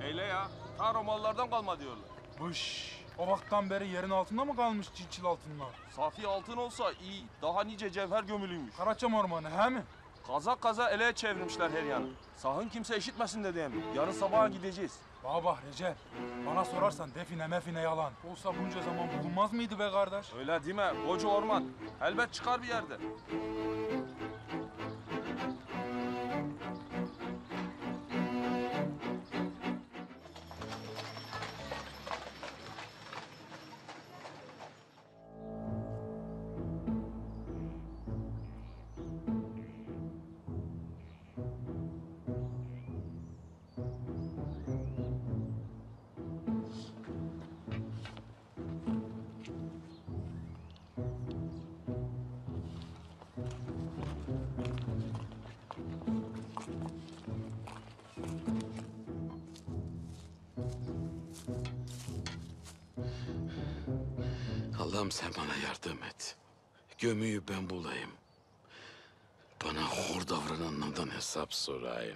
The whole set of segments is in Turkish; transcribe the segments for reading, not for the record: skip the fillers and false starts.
Eyle ya. Ta Romalılardan kalma diyorlar. Vış. O vakitten beri yerin altında mı kalmış çil altınlar? Safi altın olsa iyi. Daha nice cevher gömülüymüş. Karaçam ormanı he mi? Kaza kaza ele çevirmişler her yanı. Sakın kimse işitmesin de diyeyim. Yarın sabaha gideceğiz. Baba Recep, bana sorarsan define mefine yalan. Olsa bunca zaman bulunmaz mıydı be kardeş? Öyle deme. Koca orman. Elbet çıkar bir yerde. Allah'ım sen bana yardım et. Gömüyü ben bulayım. Bana hor davrananlardan hesap sorayım.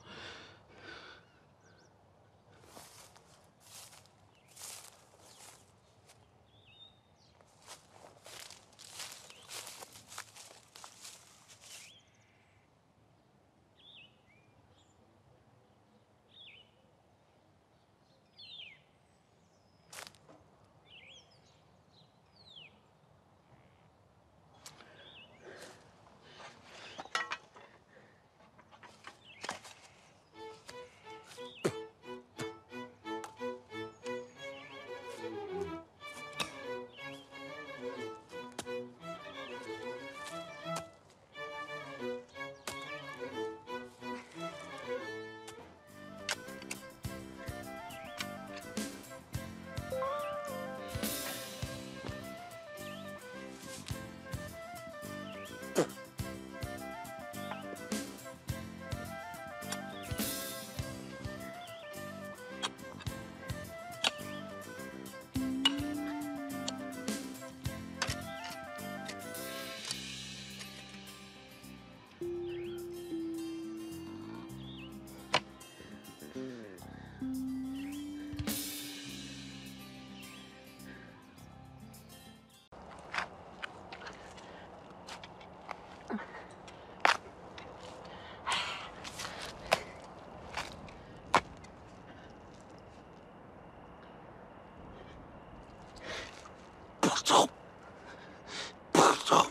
Buldum. Buldum.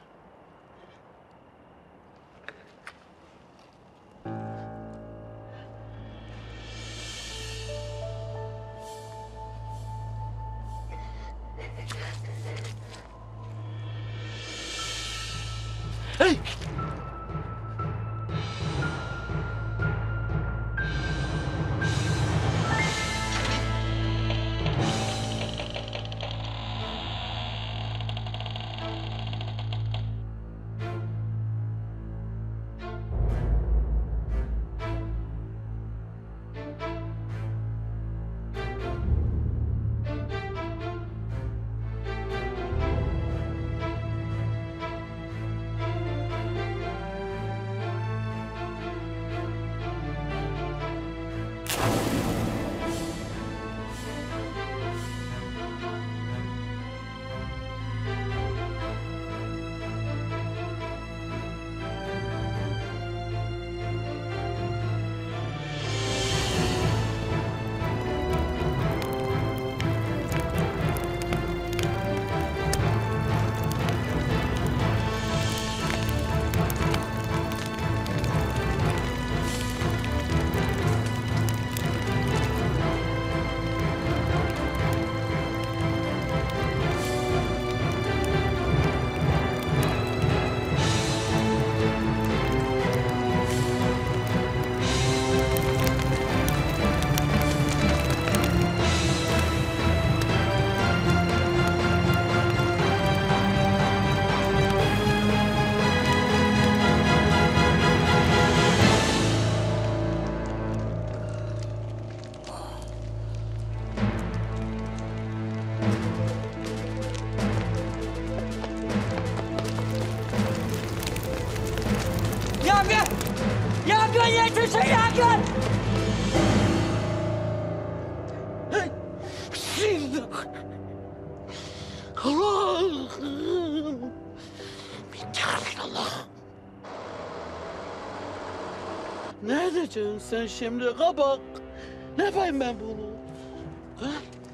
Hey! Bismillah. Allah'ım. Min Allah. Ne edeceksin sen şimdi kabak? Ne yapayım ben bunu? Ha?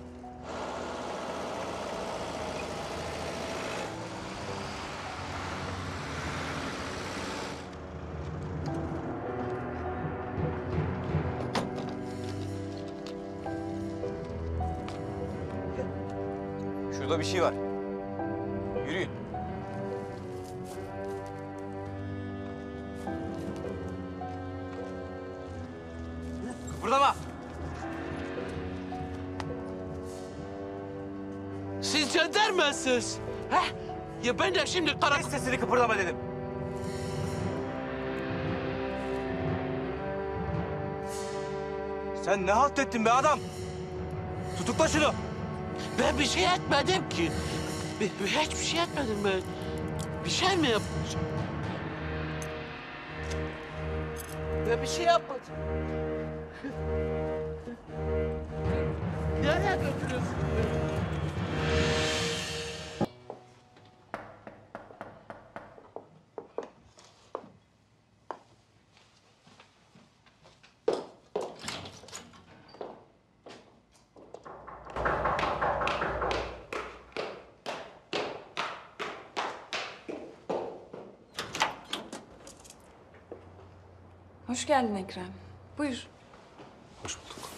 Şurada bir şey var. Yürüyün. Kıpırdama. Siz jandarmasınız. Ha? Ya ben de şimdi Kes karakol... sesini, kıpırdama dedim. Sen ne halt ettin be adam? Tutukla şunu. Ben bir şey etmedim ki. Hiçbir şey etmedim ben. Bir şey mi yaptım? Ben bir şey yapmadım. Nereye götürüyorsun beni? Hoş geldin Ekrem. Buyur. Hoş bulduk.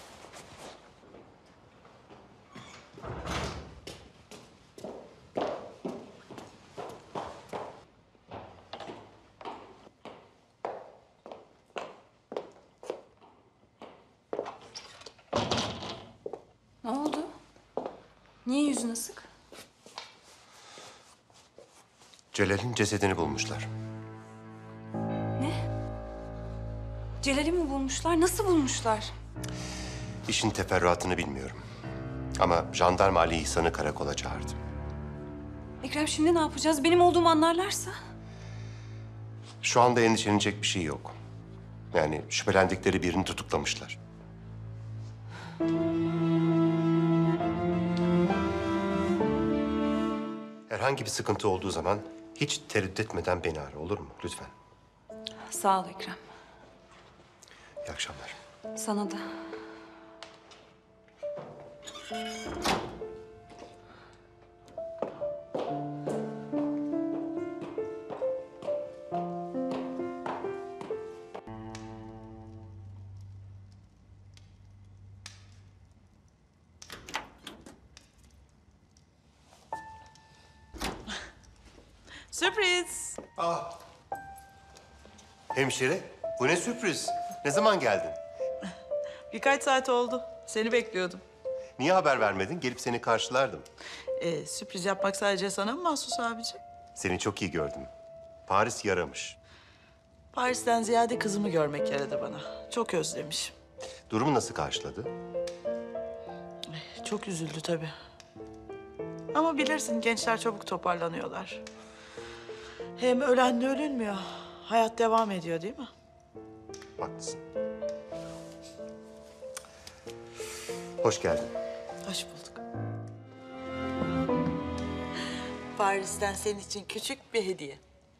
Ne oldu? Niye yüzün asık? Celal'in cesedini bulmuşlar. Ne? Celal'i mi bulmuşlar? Nasıl bulmuşlar? İşin teferruatını bilmiyorum. Ama jandarma Ali İhsan'ı karakola çağırdı. Ekrem şimdi ne yapacağız? Benim olduğumu anlarlarsa? Şu anda endişelenecek bir şey yok. Yani şüphelendikleri birini tutuklamışlar. Herhangi bir sıkıntı olduğu zaman hiç tereddüt etmeden beni ara, olur mu? Lütfen. Sağ ol Ekrem. İyi akşamlar. Sana da. Sürpriz. Hemşire, bu ne sürpriz? Ne zaman geldin? Birkaç saat oldu. Seni bekliyordum. Niye haber vermedin? Gelip seni karşılardım. Sürpriz yapmak sadece sana mı mahsus abiciğim? Seni çok iyi gördüm. Paris yaramış. Paris'ten ziyade kızımı görmek yaradı bana. Çok özlemiş. Durumu nasıl karşıladı? Çok üzüldü tabii. Ama bilirsin gençler çabuk toparlanıyorlar. Hem ölenle ölünmüyor. Hayat devam ediyor değil mi? Haklısın. Hoş geldin. Hoş bulduk. Paris'ten senin için küçük bir hediye.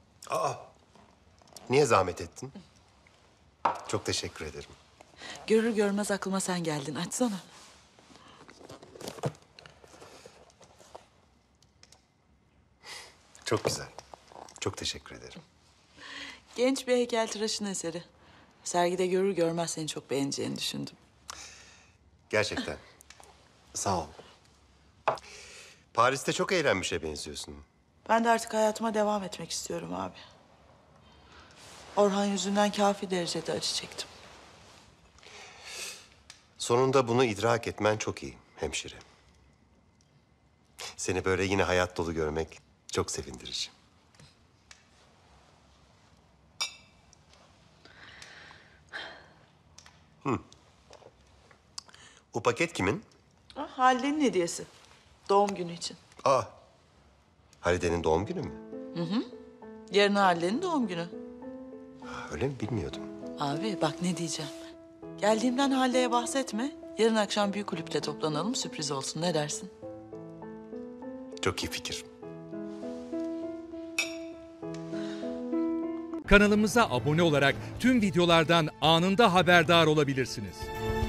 Niye zahmet ettin? Çok teşekkür ederim. Görür görmez aklıma sen geldin. Açsana. Çok güzel. Çok teşekkür ederim. Genç bir heykeltıraşın eseri. Sergide görür görmez seni çok beğeneceğini düşündüm. Gerçekten. Sağ ol. Paris'te çok eğlenmişe benziyorsun. Ben de artık hayatıma devam etmek istiyorum abi. Orhan yüzünden kafi derecede acı çektim. Sonunda bunu idrak etmen çok iyi hemşire. Seni böyle yine hayat dolu görmek çok sevindirici. O paket kimin? Halide'nin hediyesi. Doğum günü için. Halide'nin doğum günü mü? Yarın Halide'nin doğum günü. Öyle mi bilmiyordum. Abi bak ne diyeceğim. Geldiğimden Hale'ye bahsetme. Yarın akşam büyük kulüpte toplanalım, sürpriz olsun. Ne dersin? Çok iyi fikir. Kanalımıza abone olarak tüm videolardan anında haberdar olabilirsiniz.